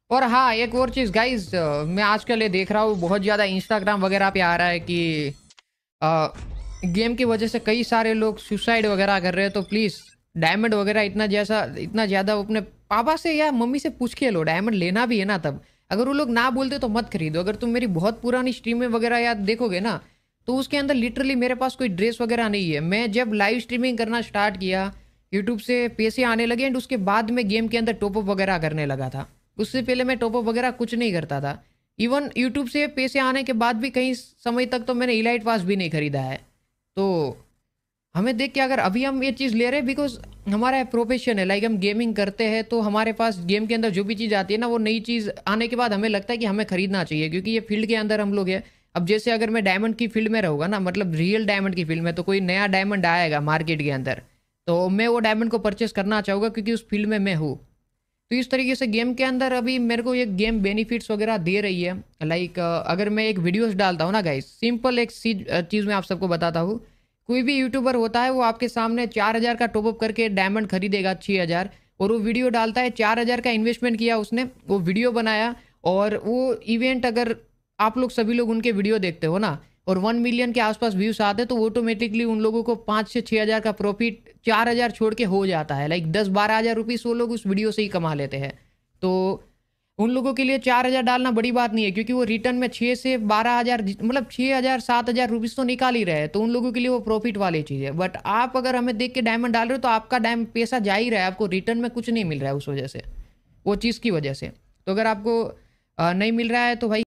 और हाँ, एक और चीज़ गाइज, मैं आजकल ये देख रहा हूँ बहुत ज़्यादा इंस्टाग्राम वगैरह पे आ रहा है कि गेम की वजह से कई सारे लोग सुसाइड वगैरह कर रहे हैं। तो प्लीज़ डायमंड वगैरह इतना ज़्यादा अपने पापा से या मम्मी से पूछ के लो। डायमंड लेना भी है ना, तब अगर वो लोग ना बोलते तो मत खरीदो। अगर तुम मेरी बहुत पुरानी स्ट्रीमें वगैरह याद देखोगे ना, तो उसके अंदर लिटरली मेरे पास कोई ड्रेस वगैरह नहीं है। मैं जब लाइव स्ट्रीमिंग करना स्टार्ट किया, यूट्यूब से पैसे आने लगे एंड उसके बाद में गेम के अंदर टॉपअप वगैरह करने लगा था। उससे पहले मैं टॉपअप वगैरह कुछ नहीं करता था। इवन यूट्यूब से पैसे आने के बाद भी कई समय तक तो मैंने इलाइट पास भी नहीं खरीदा है। तो हमें देख के अगर अभी हम ये चीज़ ले रहे हैं बिकॉज हमारा प्रोफेशन है, लाइक हम गेमिंग करते हैं, तो हमारे पास गेम के अंदर जो भी चीज़ आती है ना, वो नई चीज़ आने के बाद हमें लगता है कि हमें खरीदना चाहिए, क्योंकि ये फील्ड के अंदर हम लोग हैं। अब जैसे अगर मैं डायमंड की फील्ड में रहूँगा ना, मतलब रियल डायमंड की फील्ड में, तो कोई नया डायमंड आएगा मार्केट के अंदर, तो मैं वो डायमंड को परचेस करना चाहूँगा क्योंकि उस फील्ड में मैं हूँ। तो इस तरीके से गेम के अंदर अभी मेरे को ये गेम बेनिफिट्स वगैरह दे रही है। लाइक अगर मैं एक वीडियोस डालता हूँ ना गाइस, सिंपल एक चीज़ मैं आप सबको बताता हूँ। कोई भी यूट्यूबर होता है, वो आपके सामने 4,000 का टॉपअप करके डायमंड खरीदेगा 6,000, और वो वीडियो डालता है। 4,000 का इन्वेस्टमेंट किया उसने, वो वीडियो बनाया, और वो इवेंट अगर आप लोग सभी लोग उनके वीडियो देखते हो ना, और 1 मिलियन के आसपास व्यूज आते हैं, तो ऑटोमेटिकली उन लोगों को 5 से 6 हज़ार का प्रॉफिट 4,000 छोड़ के हो जाता है। लाइक 10-12 हज़ार रुपीज़ वो लोग उस वीडियो से ही कमा लेते हैं। तो उन लोगों के लिए 4,000 डालना बड़ी बात नहीं है, क्योंकि वो रिटर्न में 6 से 12 हज़ार, मतलब 6,000 7,000 रुपीज़ तो निकाल ही रहे हैं। तो उन लोगों के लिए वो प्रॉफिट वाली चीज़ है। बट आप अगर हमें देख के डायमंड डाल रहे हो, तो आपका डायमंड पैसा जा ही रहा है, आपको रिटर्न में कुछ नहीं मिल रहा है उस वजह से, वो चीज़ की वजह से। तो अगर आपको नहीं मिल रहा है तो भाई